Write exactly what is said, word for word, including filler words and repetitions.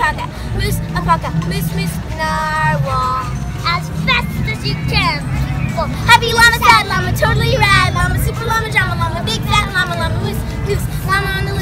alpaca, moose, alpaca, moose, moose, narwhal. As fast as you can. Well, happy llama, sad llama, totally rad llama, super llama, drama llama, big fat llama, llama, moose, moose, llama on the